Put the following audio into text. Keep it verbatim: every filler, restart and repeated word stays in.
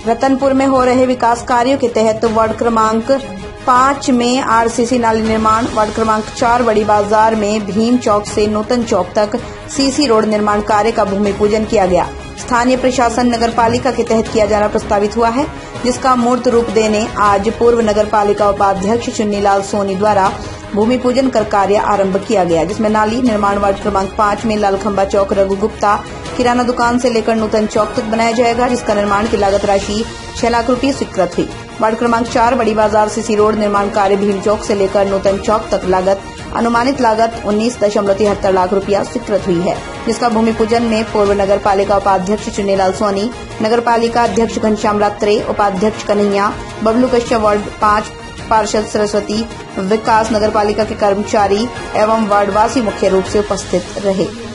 रतनपुर में हो रहे विकास कार्यों के तहत वार्ड क्रमांक पाँच में आरसीसी नाली निर्माण, वार्ड क्रमांक चार बड़ी बाजार में भीम चौक से नूतन चौक तक सीसी रोड निर्माण कार्य का भूमि पूजन किया गया। स्थानीय प्रशासन नगर पालिका के तहत किया जाना प्रस्तावित हुआ है, जिसका मूर्त रूप देने आज पूर्व नगर पालिका उपाध्यक्ष चुन्नीलाल सोनी द्वारा भूमि पूजन कर कार्य आरंभ किया गया, जिसमें नाली निर्माण वार्ड क्रमांक पाँच में लालखंबा चौक रघु गुप्ता किराना दुकान से लेकर नूतन चौक तक बनाया जाएगा, जिसका निर्माण की लागत राशि छह लाख रुपये स्वीकृत हुई। वार्ड क्रमांक चार बड़ी बाजार सीसी रोड निर्माण कार्य भीम चौक से लेकर नूतन चौक तक लागत अनुमानित लागत उन्नीस दशमलव तिहत्तर लाख रुपया स्वीकृत हुई है, जिसका भूमि पूजन में पूर्व नगर पालिका उपाध्यक्ष चुन्नीलाल सोनी, नगर पालिका अध्यक्ष घनश्याम रात्रे, उपाध्यक्ष कन्हैया, बबलू कश्यप, वार्ड पाँच पार्षद सरस्वती, विकास नगर पालिका के कर्मचारी एवं वार्डवासी मुख्य रूप से उपस्थित रहे।